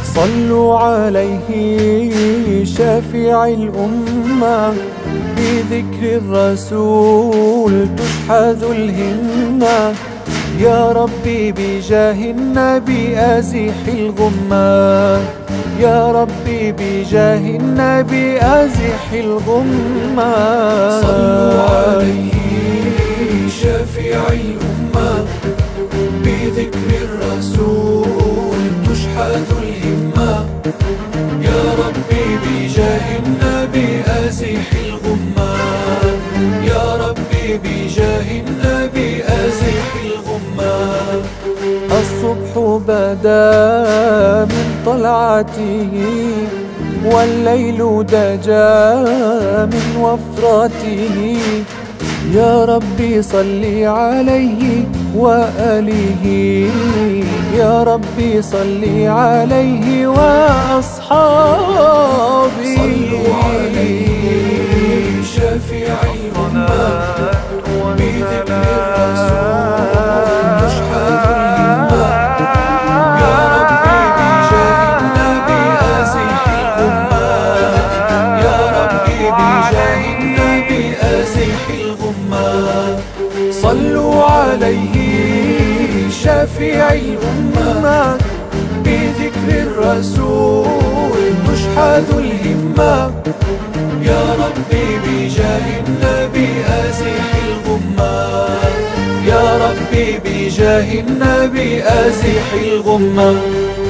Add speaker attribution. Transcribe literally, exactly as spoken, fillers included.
Speaker 1: صلوا عليه شافع الأمة، بذكر الرسول تشحذ الهمة. يا ربي بجاه النبي أزح الغمة، يا ربي بجاه النبي أزح الغمة.
Speaker 2: صلوا عليه شافع الأمة، بذكر الرسول تشحذ الهمة. يا ربي بجاه النبي أزح الغمة، يا ربي بجاه النبي أزح الغمة.
Speaker 1: الصبح بدا من طلعته، والليل دجا من وفرته. يا ربي صل عليه وآله، يا ربي صل عليه وأصحابه.
Speaker 2: صلوا عليه شافع الأمة، بذكر الرسول تشحذ الهمة. يا ربي بجاه النبي أزح الغمة، يا ربي بجاه النبي أزح الغمة. صلوا عليه شافع الأمة، بذكر الرسول تشحذ الهمة. يا ربي بجاه النبي أزح الغمة، يا ربي بجاه النبي أزح الغمة.